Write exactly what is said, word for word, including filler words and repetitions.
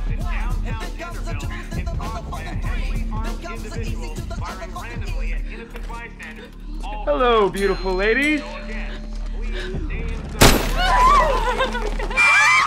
cops in downtown Centerville involved by a heavily armed individual firing randomly at innocent bystanders. Hello, beautiful ladies. So again, please stay inside.